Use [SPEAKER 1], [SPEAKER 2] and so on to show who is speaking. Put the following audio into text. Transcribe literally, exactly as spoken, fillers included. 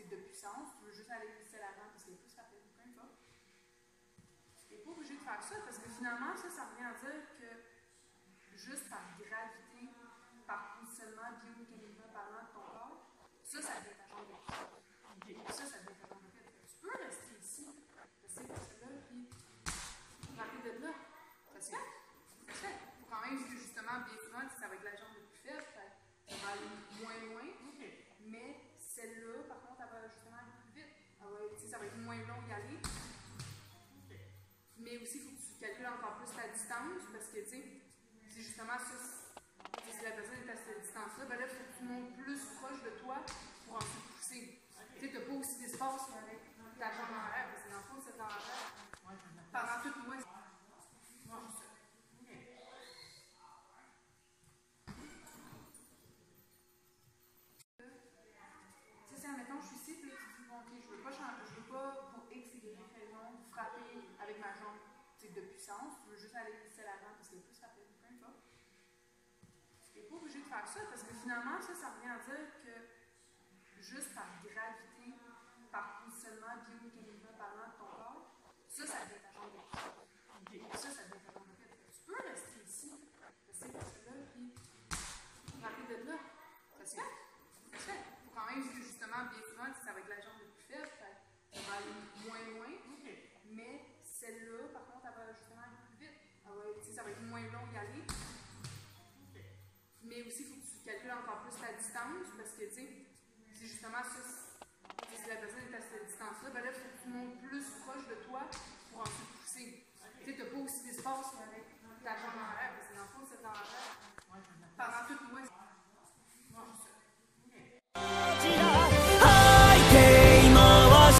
[SPEAKER 1] de puissance, tu veux juste aller glisser l'avant parce qu'elle est plus rapide, peu importe. Tu n'es pas obligé de faire ça parce que finalement, ça, ça revient à dire que juste par gravité, par positionnement biomécaniquement parlant de ton corps, ça, ça devient ta jambe de pied. Ça, ça devient ta jambe de pied. Tu peux rester ici, rester comme ça là, puis frapper de là. Ça se fait. Ça se fait. Il faut quand même que justement, bien souvent, ça va être la jambe de plus faible, ça va aller moins loin. Mais celle-là, par contre, elle va justement aller plus vite. Elle va, ça va être moins long d'y aller. Mais aussi, il faut que tu calcules encore plus ta distance parce que, tu sais, c'est justement ça. Si la personne est à cette distance-là, ben là, il faut que tu montes plus proche de toi pour ensuite pousser. Okay. Tu sais, tu n'as pas aussi d'espace avec ta jambe en arrière, parce que dans le fond, c'est en arrière. Pendant tout le mois, c'est ça. Okay. Tu sais, admettons, je suis ici, puis là, tu dis, bon, ok, je veux pas changer, je veux pas, pour X, Y raison, frapper avec ma jambe de puissance, je veux juste aller glisser l'avant parce que plus rapide, peu importe. Tu n'es pas obligé de faire ça parce que finalement, ça, ça revient à dire que juste par gravité, par positionnement biomécaniquement parlant de ton corps, ça, ça devient ta jambe de pied. Ça, ça devient ta jambe de pied. Tu peux rester ici, rester comme ça là, puis frapper de là. Ça se fait. Ça se fait. Il faut quand même que justement, bien souvent, ça va être la jambe de plus faible, ça va aller moins loin. Mais celle-là, par contre, elle va justement aller plus vite. Elle va, ça va être moins long d'y aller. Mais aussi, il faut que tu calcules encore plus ta distance parce que, tu sais, c'est justement ça.